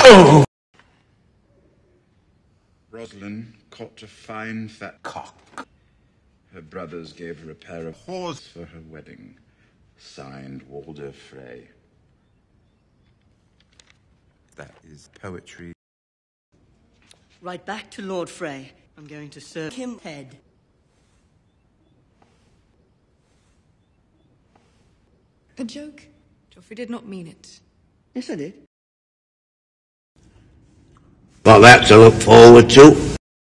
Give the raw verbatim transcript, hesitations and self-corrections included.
Oh! Roslyn caught a fine fat cock. Her brothers gave her a pair of whores for her wedding. Signed, Walder Frey. That is poetry. Right back to Lord Frey. I'm going to serve him head. A joke? Joffrey did not mean it. Yes, I did. Got that to look forward to.